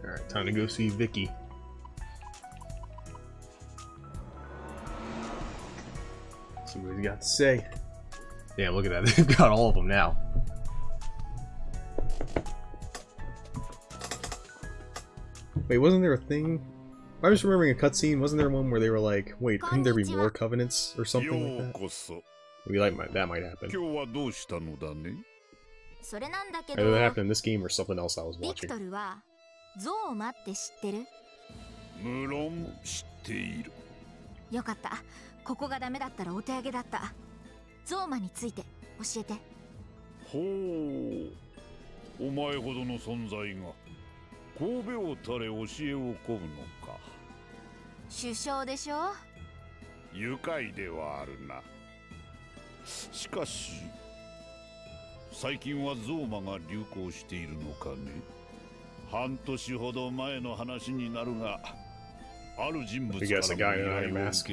Alright, time to go see Vicky. See what he's got to say. Damn, look at that. They've got all of them now. Wait, wasn't there a thing? I was remembering a cutscene. Wasn't there one where they were like, wait, couldn't there be more covenants or something like that? Maybe that might happen. Either that happened in this game or something else I was watching. I guess a guy in an iron mask.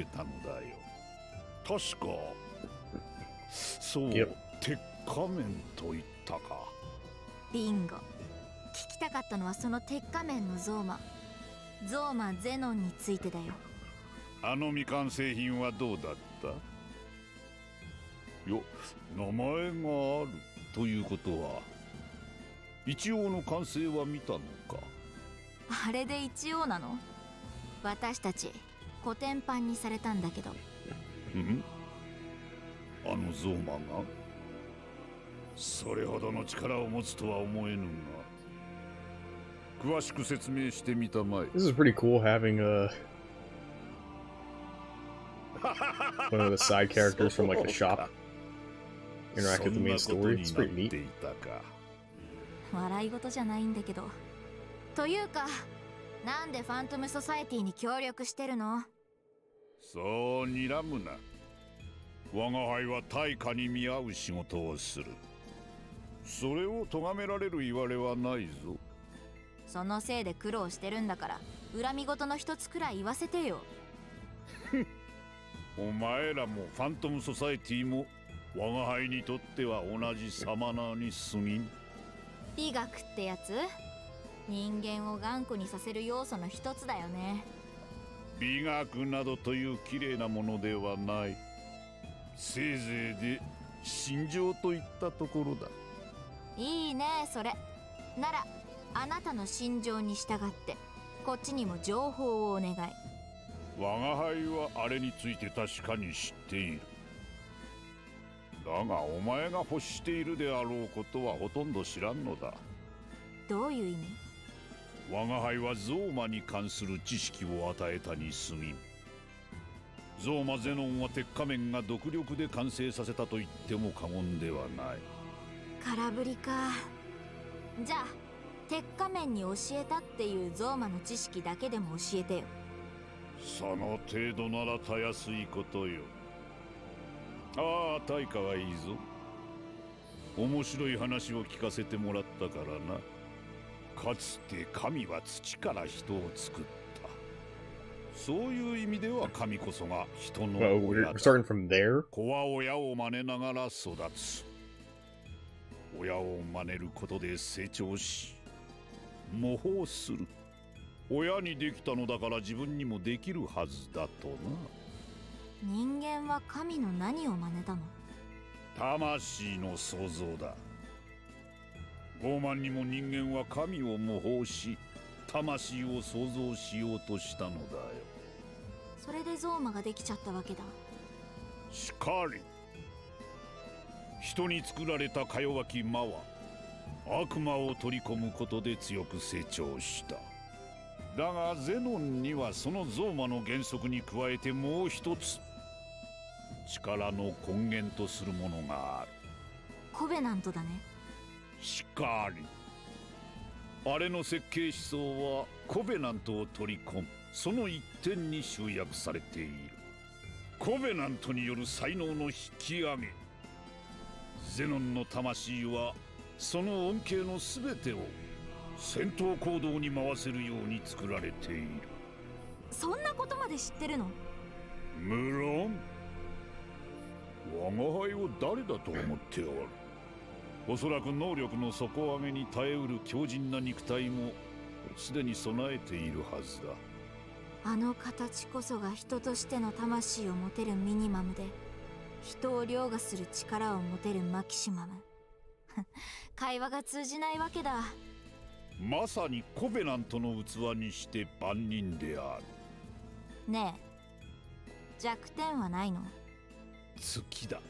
Yep. Bingo. 聞きたかったのはその鉄仮面のゾーマ。ゾーマゼノンについてだよ。 あの未完成品はどうだった？よ、名前があるということは一応の完成は見たのか？ あれで一応なの？私たちコテンパンにされたんだけど。 あのゾーマがそれほどの力を持つとは思えぬが。 詳しく説明してみたまえ。 This is pretty cool having one of the side characters from like the shop interact with the main story. It's pretty neat. 笑い事じゃないんだけど。というか、なんでファントムソサエティに協力してるの？ そう睨むな。我が輩は対価に見合う仕事をする。それを咎められる言われはないぞ。 そのせいで苦労してるんだから恨み事の一つくらい言わせてよ。 お前らもファントムソサエティも我が輩にとっては同じサマナーに過ぎん。 美学ってやつ？人間を頑固にさせる要素の一つだよね。 美学などという綺麗なものではない。せいぜいで心情といったところだ。 いいねそれ。なら あなたの心情に従ってこっちにも情報をお願い。 我が輩はあれについて確かに知っている。だがお前が欲しているであろうことはほとんど知らんのだ。 どういう意味？ 我が輩はゾーマに関する知識を与えたに過ぎん。ゾーマゼノンは鉄仮面が独力で完成させたと言っても過言ではない。 空振りか。じゃあ 鉄仮面に教えたっていうゾーマの知識だけでも教えてよ。 その程度ならたやすいことよ。ああ、対価はいいぞ。面白い話を聞かせてもらったからな。かつて神は土から人を作った。そういう意味では神こそが人の親だ。 Starting from there? 子は親を真似ながら育つ。親を真似ることで成長し 模倣する。親にできたのだから自分にもできるはずだとな。 人間は神の何を真似たの？ 魂の創造だ。傲慢にも人間は神を模倣し、魂を創造しようとしたのだよ。 それでゾーマができちゃったわけだ。 しかり、人に作られたか弱き魔は 悪魔を取り込むことで強く成長した。だがゼノンにはそのゾーマの原則に加えてもう一つ力の根源とするものがある。 コベナントだね。 しかり、あれの設計思想はコベナントを取り込むその一点に集約されている。コベナントによる才能の引き上げ。ゼノンの魂は その恩恵のすべてを戦闘行動に回せるように作られている。 そんなことまで知ってるの？ 無論、我が輩を誰だと思っておる。おそらく能力の底上げに耐えうる強靭な肉体もすでに備えているはずだ。 あの形こそが人としての魂を持てるミニマムで、人を凌駕する力を持てるマキシマム。会話が通じないわけだ。 まさにコベナントの器にして万人である。 ねえ、弱点はないの？ 月だ。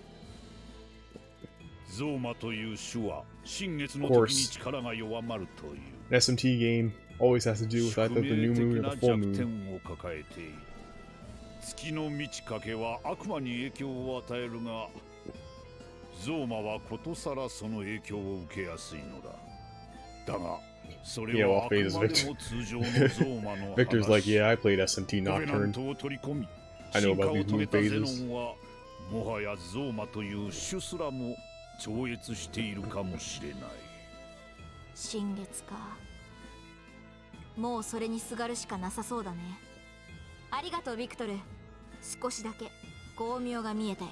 ゾーマという種は新月の時に力が弱まるという。 SMT game always has to do with either the new moon or the full moon. 宿命的な弱点を抱えている。月の満ち欠けは悪魔に影響を与えるが、ゾーマはことさらその影響を受けやすいのだ。だが、それはあくまでも通常のゾーマの話。 Victor's like, yeah, I played SMT コベナ Nocturne. ントを取り込み、 I know 進化 about を these 遂 moon げたゼノ phases. ンは、もはやゾーマという種すらも超越しているかもしれない。 新月か。もうそれにすがるしかなさそうだね。ありがとうビクトル。少しだけ巧妙が見えたよ。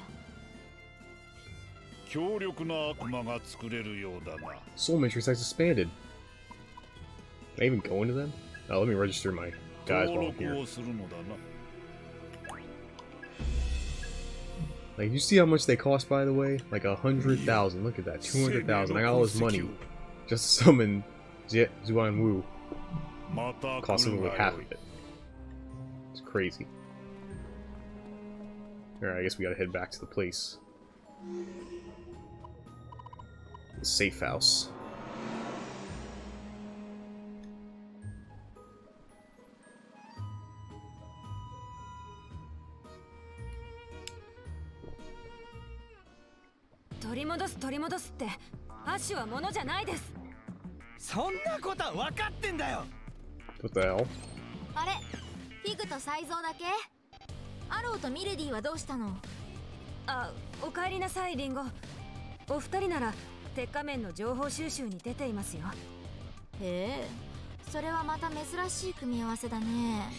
強力な悪魔が作れるようだな。 Soul Matrix has expanded. Can I even go into them? Oh, let me register my guys while I'm 登 here. 録をするのだな。 Like, you see how much they cost, by the way? Like 100,000. Look at that, 200,000. I got all this money just to summon Zuan Wu. また Cost 来る literally が half よ of い。 it. It's crazy. Alright, I guess we gotta head back to the place. The safe house. What the hell? あれ、フィグとサイゾーだけ？アローとミルディはどうしたの？ あ、お帰りなさいリンゴ。お二人なら鉄仮面の情報収集に出ていますよ。 へえ、それはまた珍しい組み合わせだね。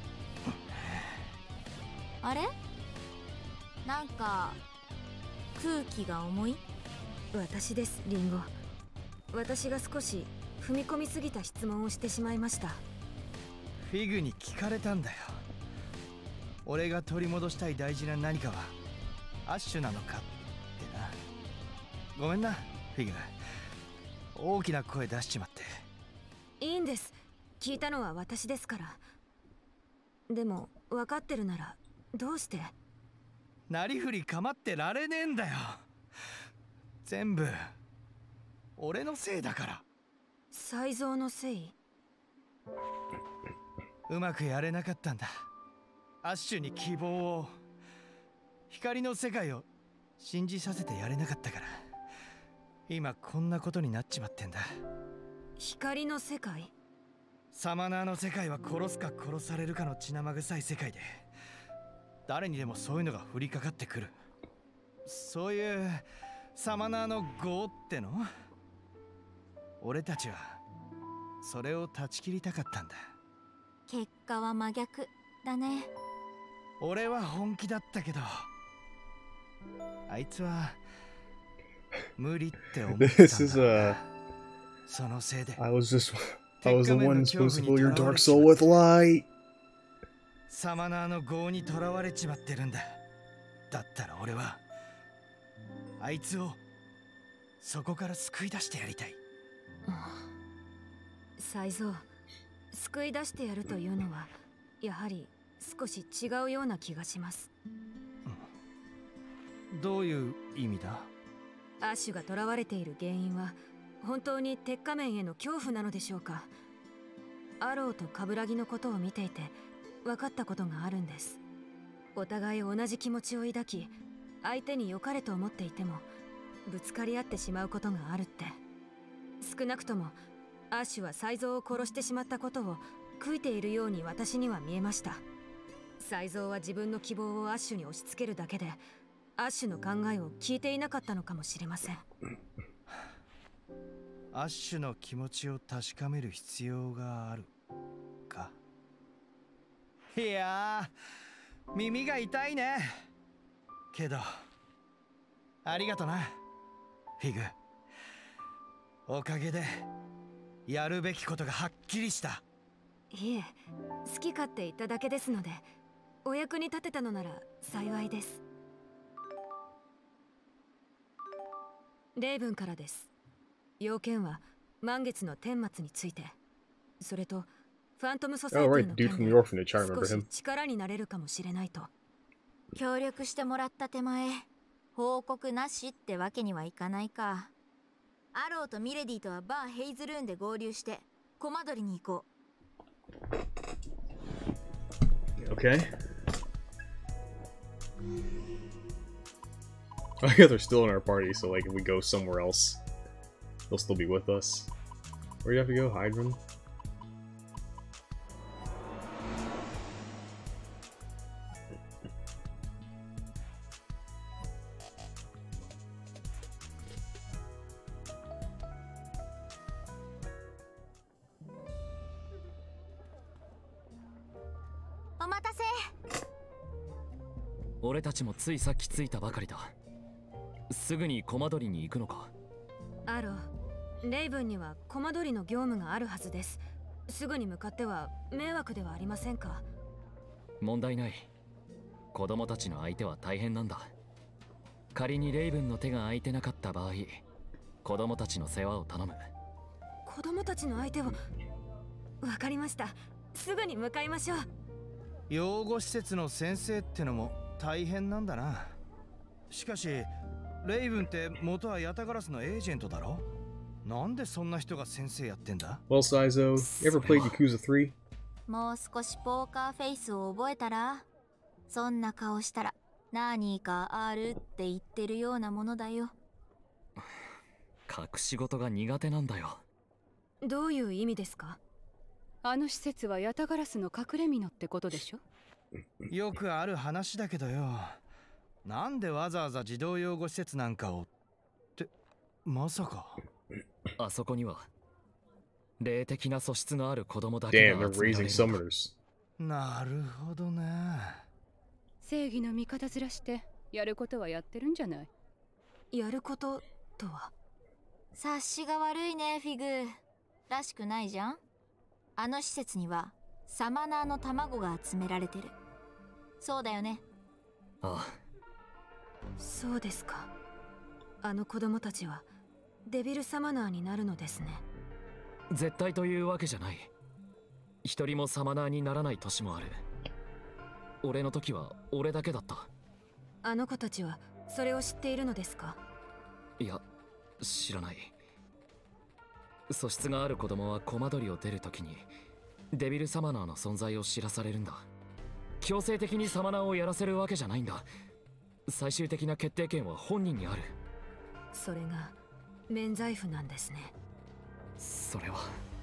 あれ？なんか空気が重い？ 私ですリンゴ。私が少し踏み込みすぎた質問をしてしまいました。 フィグに聞かれたんだよ。俺が取り戻したい大事な何かはアッシュなのかってな。ごめんなフィグ、大きな声出しちまって。 いいんです、聞いたのは私ですから。でも分かってるならどうして？ なりふり構ってられねえんだよ。全部俺のせいだから。 才蔵のせい？ うまくやれなかったんだ。アッシュに希望を、光の世界を信じさせてやれなかったから、今こんなことになっちまってんだ。 光の世界？ サマナーの世界は殺すか殺されるかの血生臭い世界で、誰にでもそういうのが降りかかってくる。そういうサマナーの業っての？俺たちはそれを断ち切りたかったんだ。 結果は真逆だね。 俺は本気だったけど、あいつは無理って思ったんだ。 This is そのせいで I was the one supposed to fill your dark soul with light. サマナーの業にとらわれちまってるんだ。だったら俺はあいつをそこから救い出してやりたい。 才蔵、救い出してやるというのはやはり少し違うような気がします。 どういう意味だ？ アッシュが囚われている原因は本当に鉄仮面への恐怖なのでしょうか？アローとカブラギのことを見ていて分かったことがあるんです。お互い同じ気持ちを抱き、相手に良かれと思っていてもぶつかり合ってしまうことがあるって。少なくともアッシュは才蔵を殺してしまったことを悔いているように私には見えました。才蔵は自分の希望をアッシュに押し付けるだけで、アッシュの考えを聞いていなかったのかもしれません。 アッシュの気持ちを確かめる必要があるか。いやー、耳が痛いね。けどありがとなフィグ。おかげでやるべきことがはっきりした。 いえ、好き勝手言っただけですので、お役に立てたのなら幸いです。レイブンからです。要件は満月の顛末について、それとファントムソサイティの件で少し力になれるかもしれないと。 協力してもらった手前、報告なしってわけにはいかないか。アローとミレディとはバーヘイズルーンで合流してコマ取りに行こう。Okay. I guess they're still in our party, so like if we go somewhere else, they'll still be with us. Where do you have to go? Hide them? o 待たせ。 俺たちもついさっき着いたばかりだ。すぐにコマ取りに行くのか？ アロ、レイブンにはコマ取りの業務があるはずです。すぐに向かっては迷惑ではありませんか？ 問題ない。子供たちの相手は大変なんだ。仮にレイブンの手が空いてなかった場合、子供たちの世話を頼む。 子供たちの相手はわかりました。すぐに向かいましょう。 養護施設の先生ってのも大変なんだな。しかしレイブンって元はヤタガラスのエージェントだろ。なんでそんな人が先生やってんだ？ Well, Saizo, you ever played Yakuza 3? もう少しポーカーフェイスを覚えたら、そんな顔したら何かあるって言ってるようなものだよ。 隠し事が苦手なんだよ。 どういう意味ですか？ あの施設はヤタガラスの隠れ蓑ってことでしょ？ よくある話だけどよ。なんでわざわざ児童養護施設なんかをって、まさか。 あそこには霊的な素質のある子供だけが Damn, they're 集めら raising れる。 summoners. なるほどね。 正義の味方ずらしてやることはやってるんじゃない？ やることとは？ 察しが悪いね、フィグ。らしくないじゃん。あの施設にはサマナーの卵が集められてる。そうだよね。 ああ。 そうですか。あの子供たちはデビルサマナーになるのですね。 絶対というわけじゃない。一人もサマナーにならない年もある。俺の時は俺だけだった。 あの子たちはそれを知っているのですか？ いや、知らない。素質がある子供はコマ取りを出るときにデビルサマナーの存在を知らされるんだ。強制的にサマナーをやらせるわけじゃないんだ。最終的な決定権は本人にある。 それが免罪符なんですね。 それは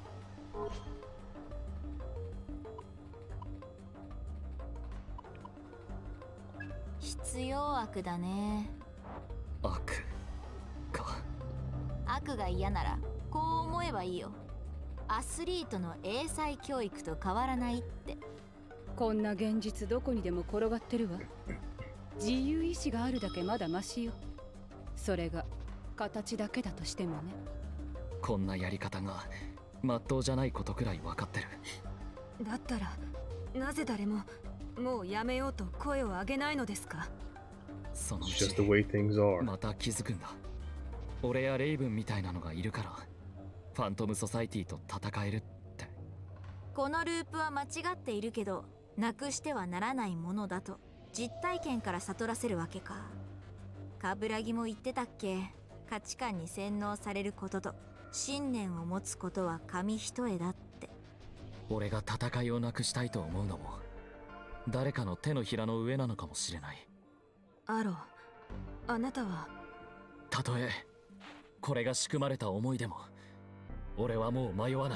必要悪だね。 悪か。 悪が嫌ならこう思えばいいよ。アスリートの英才教育と変わらないって。 こんな現実どこにでも転がってるわ。自由意志があるだけまだマシよ。それが形だけだとしてもね。 こんなやり方がまっとうじゃないことくらい分かってる。 だったらなぜ誰ももうやめようと声を上げないのですか？ そのう It's ち just the way things are. また気づくんだ。俺やレイブンみたいなのがいるからファントムソサイティと戦えるって。 このループは間違っているけど、なくしてはならないものだと実体験から悟らせるわけか。冠城も言ってたっけ？価値観に洗脳されることと信念を持つことは紙一重だって。 俺が戦いをなくしたいと思うのも誰かの手のひらの上なのかもしれない。 アロ、あなたはたとえこれが仕組まれた思いでも俺はもう迷わない。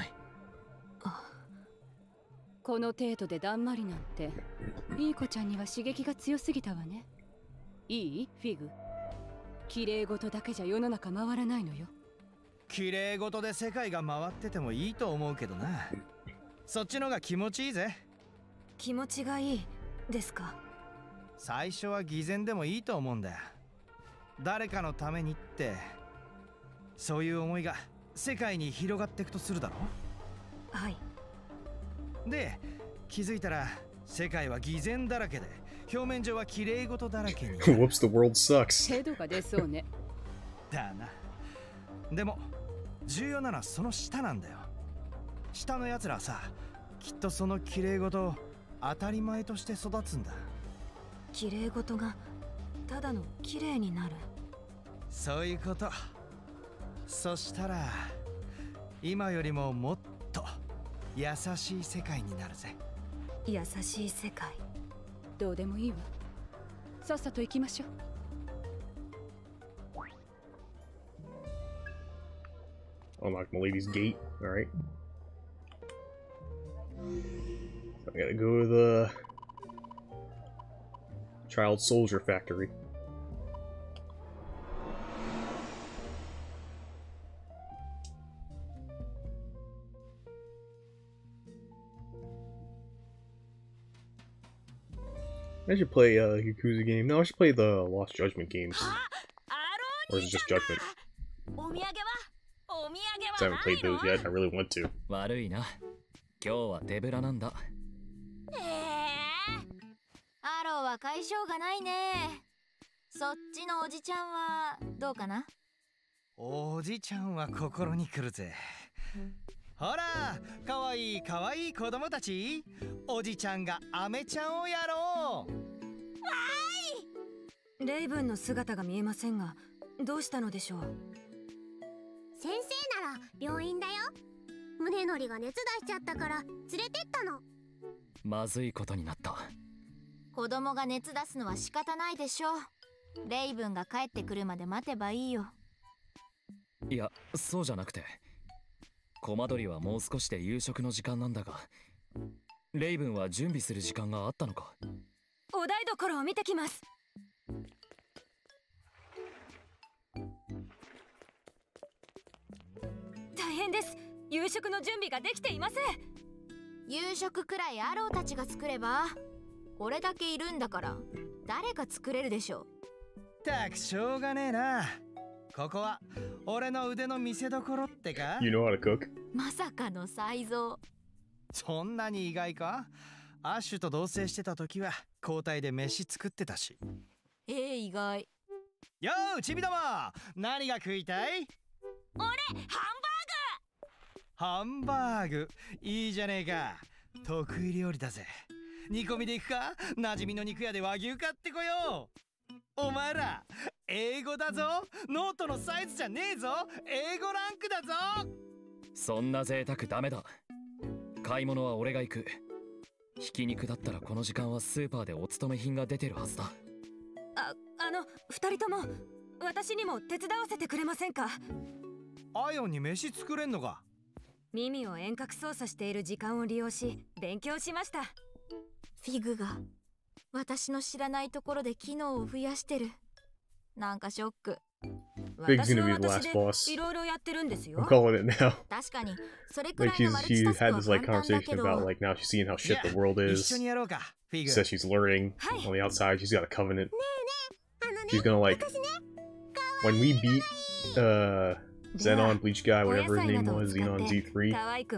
この程度でだんまりなんていい子ちゃんには刺激が強すぎたわね。いい？フィグ、綺麗事だけじゃ世の中回らないのよ。 綺麗事で世界が回っててもいいと思うけどな。そっちのが気持ちいいぜ。 気持ちがいいですか？ 最初は偽善でもいいと思うんだよ。誰かのためにってそういう思いが世界に広がっていくとするだろ。 はい。 で、気づいたら世界は偽善だらけで、表面上は綺麗事だらけに。 Whoops, the world sucks. 程度が出そうね。 だな。でも重要なのはその下なんだよ。下のやつらはさ、きっとその綺麗事を当たり前として育つんだ。 綺麗事がただの綺麗になる。 そういうこと。そしたら今よりももっと優しい世界になるぜ。 優しい世界。 どうでもいいわ。さっさと行きましょう。 Unlock Milady's gate. Alright. So I gotta go to the Child Soldier Factory. I should play a Yakuza game. No, I should play the Lost Judgment games. Or is it just Judgment? I haven't played those yet. I really want to. 悪いな。今日は手ぶらなんだ。 アローは解消がないね。そっちのおじちゃんはどうかな？ おじちゃんは心に来るぜ。ほら、かわいいかわいい子供たち。おじちゃんがアメちゃんをやろう。わーい。レイブンの姿が見えませんが、どうしたのでしょう。 先生なら病院だよ。宗則が熱出しちゃったから連れてったの。 まずいことになった。 子供が熱出すのは仕方ないでしょう。レイブンが帰ってくるまで待てばいいよ。 いや、そうじゃなくて、コマドリはもう少しで夕食の時間なんだが、レイブンは準備する時間があったのか。 お台所を見てきます。大変です。夕食の準備ができていません。 夕食くらいアローたちが作れば。これだけいるんだから誰が作れるでしょう。 たくしょうがねえな。ここは俺の腕の見せ所ってか。 You know how to cook? まさかの才蔵。 そんなに意外か。アッシュと同棲してた時は交代で飯作ってたし。 意外。 よーちびども、何が食いたい？ 俺ハンバーグいいじゃねえか。得意料理だぜ。煮込みで行くか？馴染みの肉屋で和牛買ってこよう。お前ら英語だぞ。ノートのサイズじゃねえぞ。英語ランクだぞ。 そんな贅沢ダメだ。買い物は俺が行く。ひき肉だったらこの時間はスーパーでお勤め品が出てるはずだ。 二人とも私にも手伝わせてくれませんか？ アイオンに飯作れんのか？ 耳を遠隔操作している時間を利用し勉強しました。 フィグが私の知らないところで機能を増やしてる。なんかショック。 Fig's gonna be the last boss. いろいろやってるんですよ。 I'm calling it now. 確かにそれくら Like いのマルチタスク had は this like 簡単だ conversation けど。 about like now she's seeing how shit the world 一 is. 緒にやろうか。フィ She グ。 says she's learning on the outside. She's got a covenant. She's gonna like when we beat Zenon Bleach guy, whatever his name was, Xenon Z3.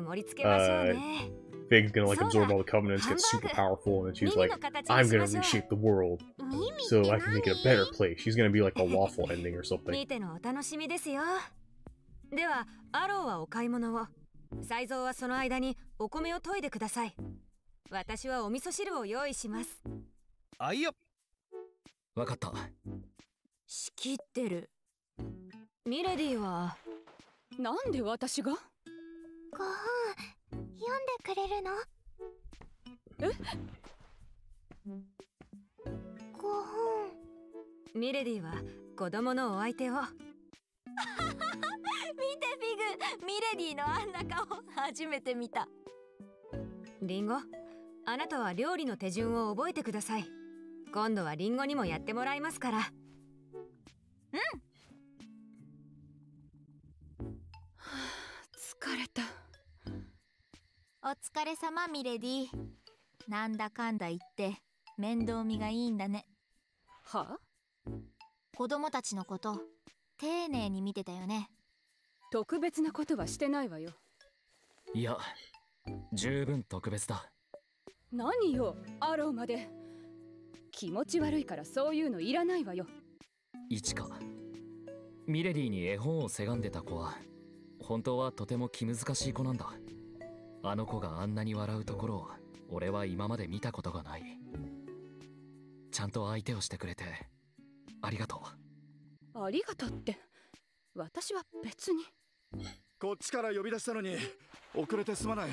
Fig's gonna like absorb all the covenants, get super powerful, and then she's like, I'm gonna reshape the world so I can make it a better place. She's gonna be like a waffle ending or something. 見てのお楽しみですよ。では、アローはお買い物を。才蔵はその間にお米を研いでください。私はお味噌汁を用意します。 あいよ。 わかった。 仕切ってる。 ミレディはなんで私が？ ご本読んでくれるの？ご本。 ミレディは子供のお相手を。 見てフィグ、ミレディのあんな顔初めて見た。 リンゴ、あなたは料理の手順を覚えてください。今度はリンゴにもやってもらいますから。 疲れた。 お疲れ様ミレディ。なんだかんだ言って面倒見がいいんだね。 は？ 子供たちのこと丁寧に見てたよね。 特別なことはしてないわよ。 いや、十分特別だ。 何よ、アローまで。気持ち悪いからそういうのいらないわよ。 イチカ、ミレディに絵本をせがんでた子は本当はとても気難しい子なんだ。あの子があんなに笑うところを俺は今まで見たことがない。ちゃんと相手をしてくれてありがとう。ありがとうって、私は別に。 こっちから呼び出したのに遅れてすまない。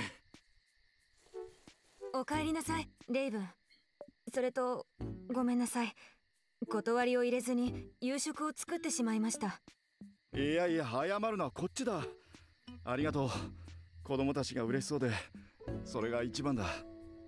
お帰りなさい、レイブン。それとごめんなさい、断りを入れずに夕食を作ってしまいました。 いやいや、謝るのはこっちだ。ありがとう。子供たちが嬉しそうで、それが一番だ。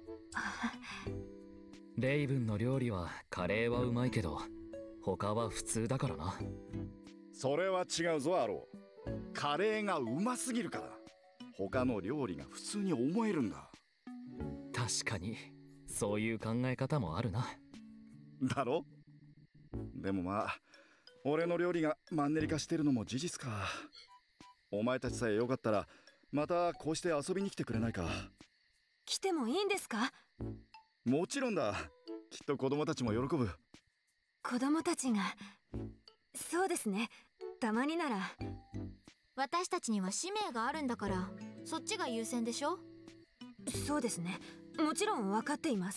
レイブンの料理はカレーはうまいけど他は普通だからな。 それは違うぞアロー。カレーがうますぎるから他の料理が普通に思えるんだ。 確かにそういう考え方もあるな。 だろ。でもまあ俺の料理がマンネリ化してるのも事実か。お前たちさえよかったらまたこうして遊びに来てくれないか。 来てもいいんですか？ もちろんだ。きっと子供たちも喜ぶ。 子供たちが。そうですね、たまになら。 私たちには使命があるんだからそっちが優先でしょ。 そうですね、もちろん分かっています。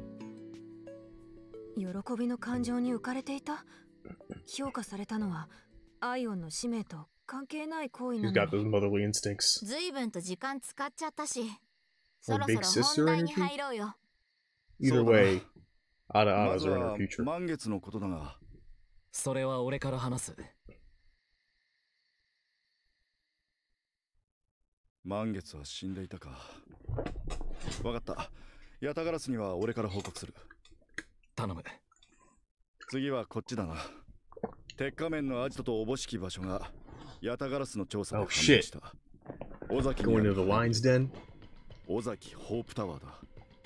喜びの感情に浮かれていた。評価されたのはアイオンの使命と関係ない行為なのに。 随分と時間使っちゃったし、そろそろ本題に入ろうよ。 Either way, まずは満月のことだが。 それは俺から話す。 満月は死んでいたか。わかった。ヤタガラスには俺から報告する。 頼む。 次はこっちだな。鉄仮面のアジトとおぼしき場所がヤタガラスの調査で判明した。尾崎にある尾崎ホープタワーだ。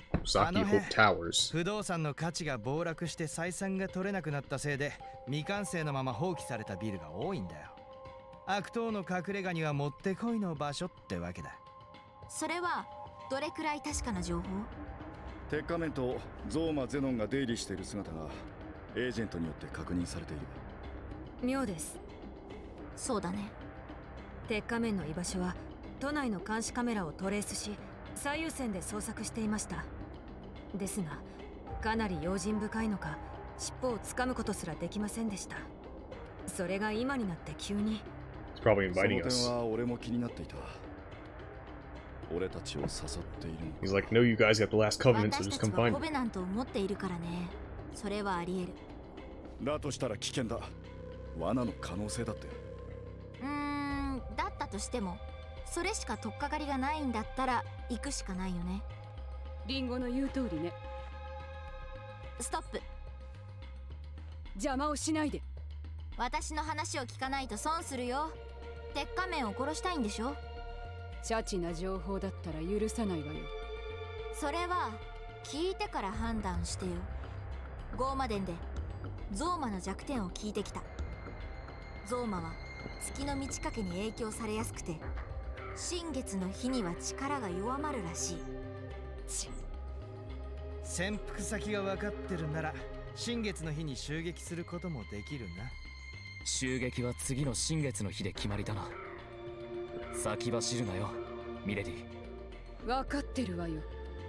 不動産の価値が暴落して採算が取れなくなったせいで未完成のまま放棄されたビルが多いんだよ。悪党の隠れ家にはもってこいの場所ってわけだ。 それはどれくらい確かな情報？ 鉄仮面とゾーマ・ゼノンが出入りしている姿がエージェントによって確認されている。 妙です。 そうだね。 鉄仮面の居場所は都内の監視カメラをトレースし最優先で捜索していました。ですがかなり用心深いのか尻尾をつかむことすらできませんでした。それが今になって急に。 その点は俺も気になっていた。俺たちを誘っているの。 He's like, no, you guys got the last covenant, so just come 私たちは find コ me. ベナントを持っているからね。それはあり得る。 だとしたら危険だ。罠の可能性だって。 だったとしてもそれしか取っかかりがないんだったら行くしかないよね。 リンゴの言う通りね。 ストップ。 邪魔をしないで。 私の話を聞かないと損するよ。鉄仮面を殺したいんでしょ。 チャチな情報だったら許さないわよ。 それは聞いてから判断してよ。ゴーマデンでゾーマの弱点を聞いてきた。ゾーマは月の満ち欠けに影響されやすくて新月の日には力が弱まるらしい。 潜伏先が分かってるなら新月の日に襲撃することもできるな。 襲撃は次の新月の日で決まりだな。先走るなよミレディ。 分かってるわよ。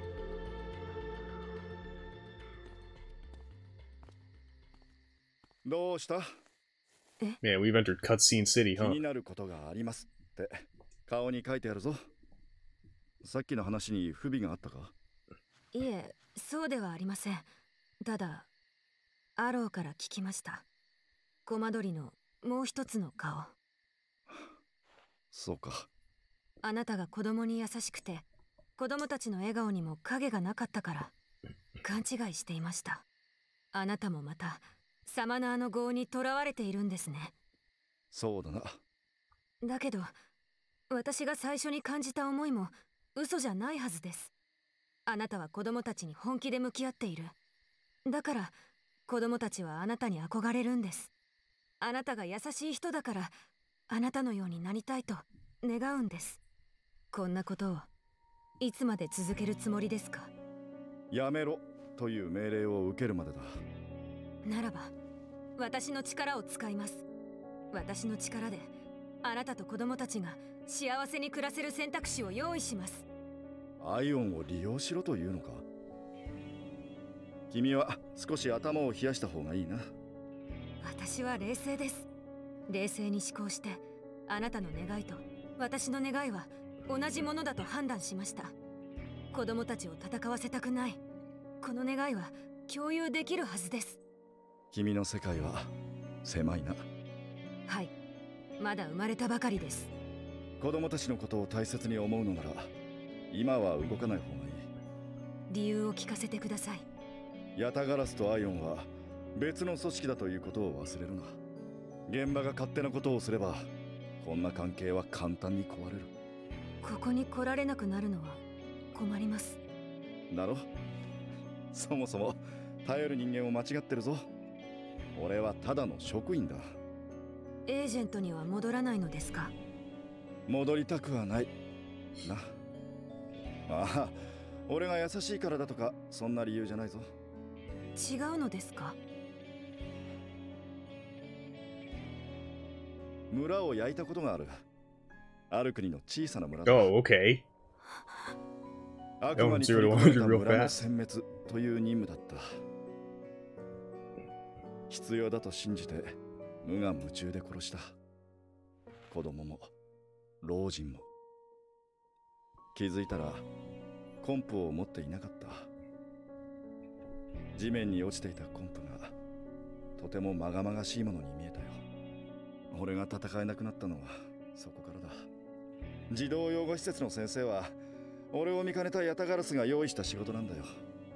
どうした？ Man, we've entered cutscene city, 気 huh? になることがありますって顔に書いてあるぞ。さっきの話に不備があったか？ いえ、そうではありません。ただアローから聞きました。コマドリのもう一つの顔。 そうか。 あなたが子供に優しくて子供たちの笑顔にも影がなかったから勘違いしていました。あなたもまたサマナーの業に囚われているんですね。 そうだな。 だけど私が最初に感じた思いも嘘じゃないはずです。あなたは子供たちに本気で向き合っている。だから子供たちはあなたに憧れるんです。あなたが優しい人だからあなたのようになりたいと願うんです。こんなことをいつまで続けるつもりですか？ やめろという命令を受けるまでだ。 ならば私の力を使います。私の力であなたと子供たちが幸せに暮らせる選択肢を用意します。 アイオンを利用しろというのか？君は少し頭を冷やした方がいいな。 私は冷静です。冷静に思考してあなたの願いと私の願いは同じものだと判断しました。子供たちを戦わせたくない。この願いは共有できるはずです。 君の世界は狭いな。 はい、まだ生まれたばかりです。 子供たちのことを大切に思うのなら今は動かない方がいい。 理由を聞かせてください。 ヤタガラスとアイオンは別の組織だということを忘れるな。現場が勝手なことをすればこんな関係は簡単に壊れる。 ここに来られなくなるのは困ります。 だろ？そもそも頼る人間を間違ってるぞ。俺はただの職員だ。 エージェントには戻らないのですか？ 戻りたくはないな。ああ、俺が優しいからだとかそんな理由じゃないぞ。 違うのですか？ 村を焼いたことがある。ある国の小さな村だ。 Oh, okay. 悪魔に取り込まれた村の殲滅という任務だった。必要だと信じて無我夢中で殺した。子供も老人も。気づいたらコンプを持っていなかった。地面に落ちていたコンプがとてもまがまがしいものに見えたよ。俺が戦えなくなったのはそこからだ。児童養護施設の先生は俺を見かねたヤタガラスが用意した仕事なんだよ。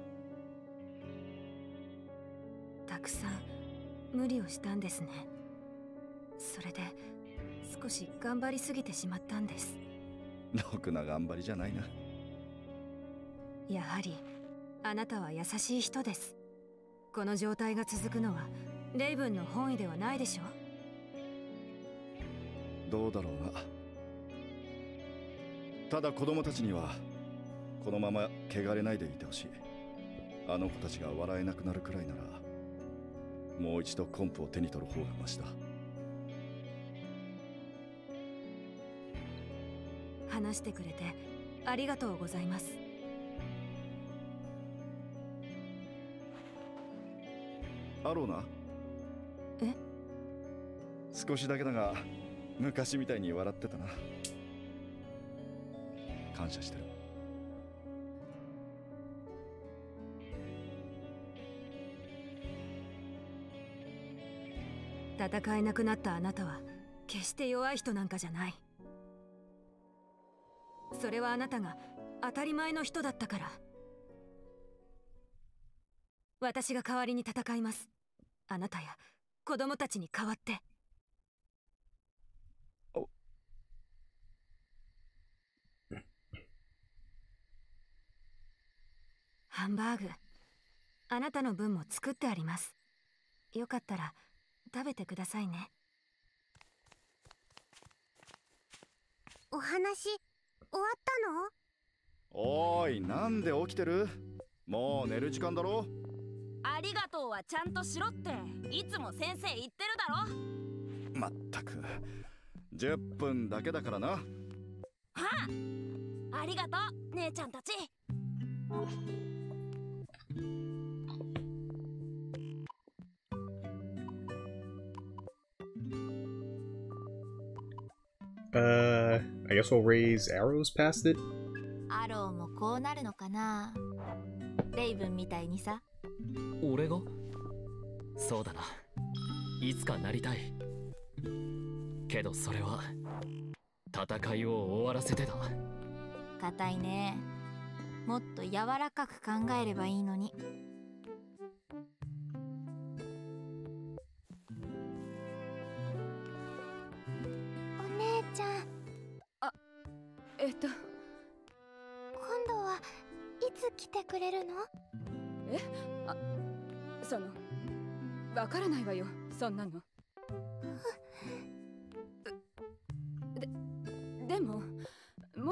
たくさん無理をしたんですね。それで少し頑張りすぎてしまったんです。 ろくな頑張りじゃないな。 やはりあなたは優しい人です。この状態が続くのはレイブンの本意ではないでしょう。 どうだろうな。ただ子供たちにはこのまま汚れないでいてほしい。あの子たちが笑えなくなるくらいならもう一度コンプを手に取る方がマシだ。 話してくれてありがとうございます。 アローナ？ え？ 少しだけだが昔みたいに笑ってたな。感謝してる。 戦えなくなったあなたは決して弱い人なんかじゃない。それはあなたが当たり前の人だったから。私が代わりに戦います。あなたや子供たちに代わって。ハンバーグ、あなたの分も作ってあります。よかったら食べてくださいね。 お話終わったの？ おーい、なんで起きてる？もう寝る時間だろ。 ありがとうはちゃんとしろっていつも先生言ってるだろ。 まったく10分だけだからな。はあ、ありがとう姉ちゃんたち。 I guess we'll raise arrows past it? アローもこうなるのかな。レイブンみたいにさ。 俺が？そうだな。いつかなりたい。けどそれは戦いを終わらせてだ。 硬いね。もっと柔らかく考えればいいのに。 お姉ちゃん。今度はいつ来てくれるの？ え？わからないわよ、そんなの。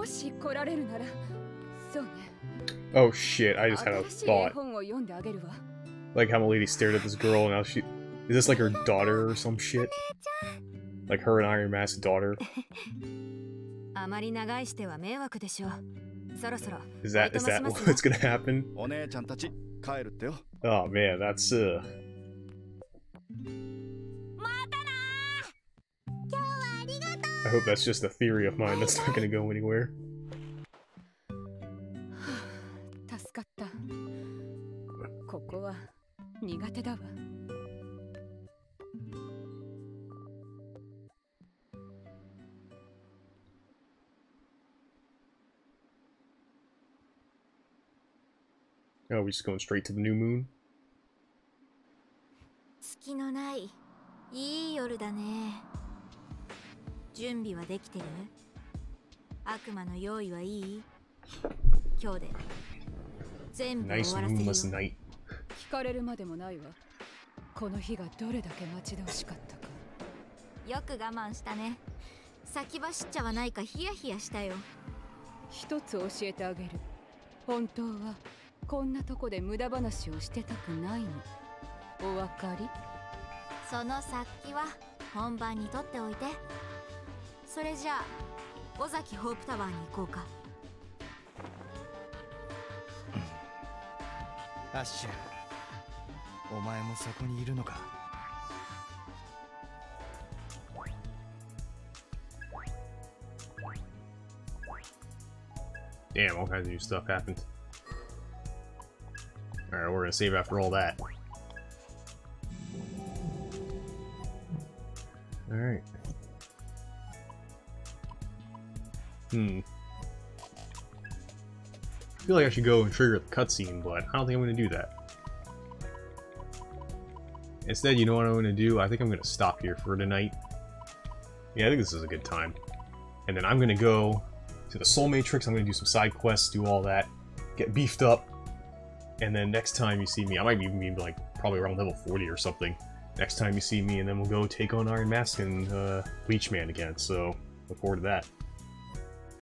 もし来られるなら、そうね。 Oh shit, I just had a 新しい絵 thought. 本を読んであげるわ。 Like how Milady stared at this girl and now she... Is this like her daughter or some shit? Like her and Iron Mask's daughter? あまり長いしては迷惑でしょう。そろそろ。 Is that what's gonna happen? お姉ちゃんたち帰るってよ。 Oh man, that's I hope that's just a theory of mine that's not gonna go anywhere. 助かった。ここは苦手だわ。 Oh, we just going straight to the new moon? 月のないいい夜だね。準備はできてる？悪魔の用意はいい？今日で全部終わらせるよ。 Nice moonless night. 聞かれるまでもないわ。この日がどれだけ待ち遠しかったか。 よく我慢したね。先走っちゃわないかヒヤヒヤしたよ。 一つ教えてあげる。本当はこんなとこで無駄話をしてたくないの。お分かり？ その先は本番にとっておいて。それじゃあ尾崎ホープタワーに行こうか。 アッシュ、お前もそこにいるのか。 Damn, all kinds of new stuff happened. Alright, we're gonna save after all that. Alright. I feel like I should go and trigger the cutscene, but I don't think I'm gonna do that. Instead, you know what I'm gonna do? I think I'm gonna stop here for tonight. Yeah, I think this is a good time. And then I'm gonna go to the Soul Matrix, I'm gonna do some side quests, do all that, get beefed up, and then next time you see me, I might even be like probably around level 40 or something. Next time you see me, and then we'll go take on Iron Mask and Bleach Man again, so look forward to that.